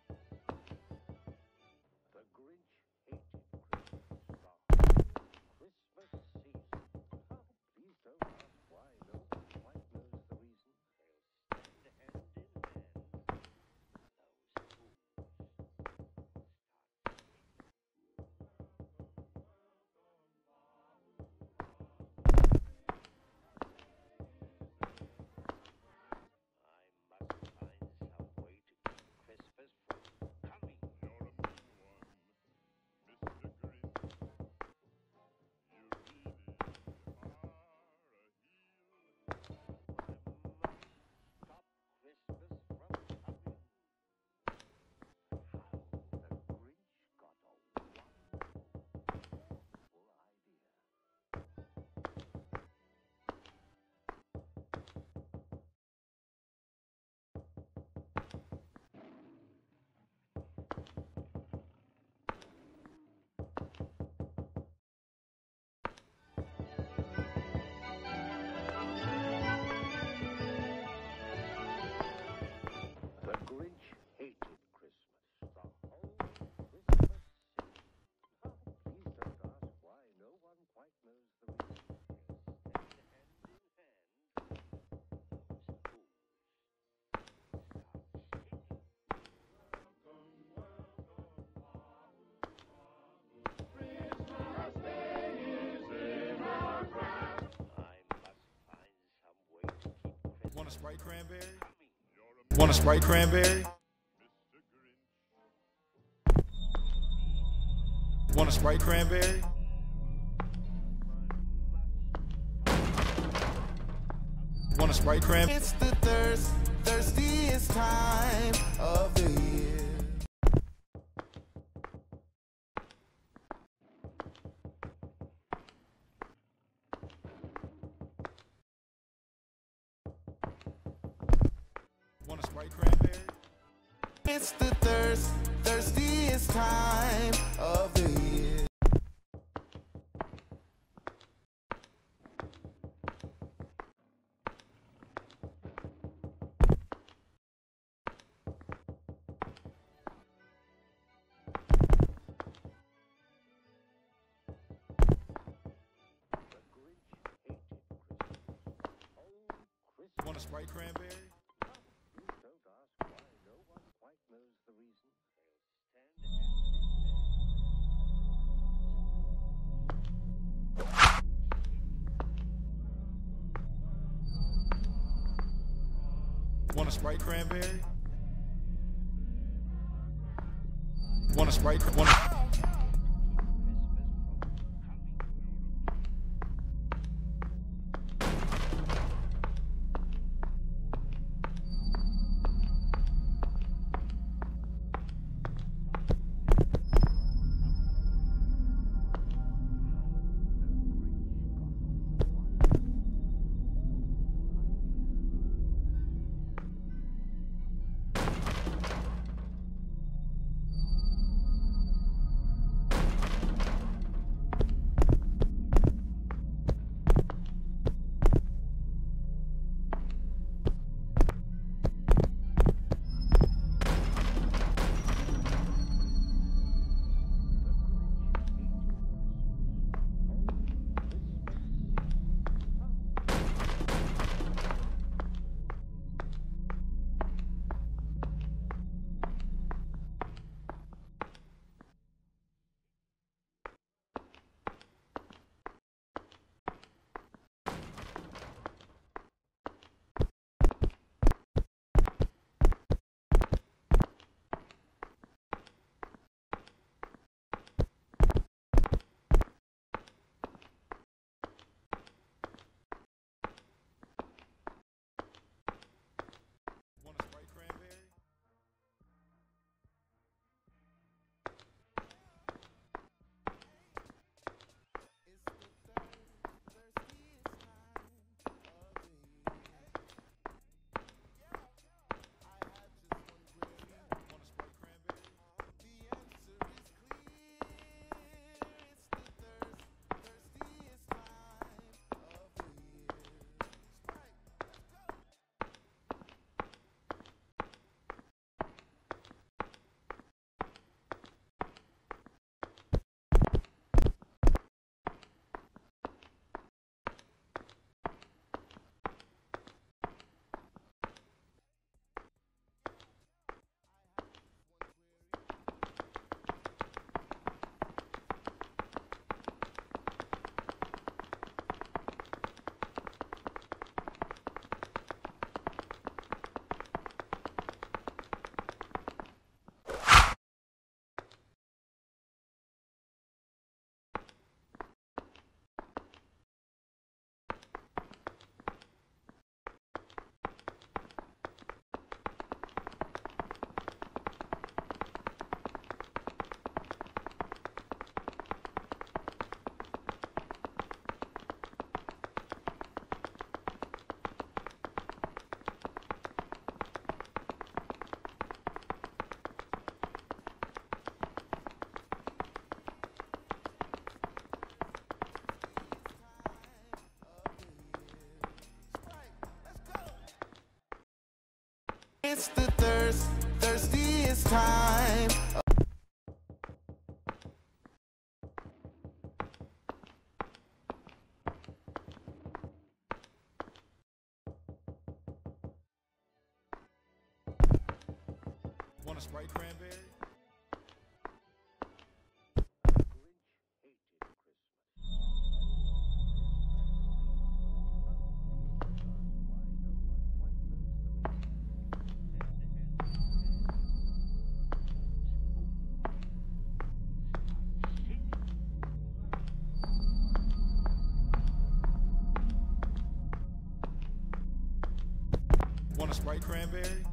The Grinch hated Christmas. The Christmas season. Oh, please don't ask why. No one quite knows the reason. They'll stand hand in hand. Those fools start I must find some way to keep Christmas from coming. You're a mean one, Mr. Grinch. You really are a heel. I must stop Christmas from coming. How the Grinch got a wonderful idea. The Grinch hated Christmas. The whole Christmas season. Oh, please don't ask why. No one quite knows the reason. They'll stand hand in hand. Those fools start singing. I must find some way to keep Christmas Want a Sprite cranberry? coming. Want a Sprite cranberry? Mr. Grinch. Want a Sprite cranberry? Want a Sprite cranberry? It's the thirstiest time of the year. Want a Sprite cranberry? It's the thirstiest time of the year. The Grinch hated Christmas. Oh, Christmas. Want a Sprite cranberry? Please don't ask why. No one quite knows the reason. They'll stand Want a Sprite cranberry? Want a Sprite? Want a Christmas from coming. It's the thirstiest time. Want a Sprite cranberry? Want a Sprite cranberry?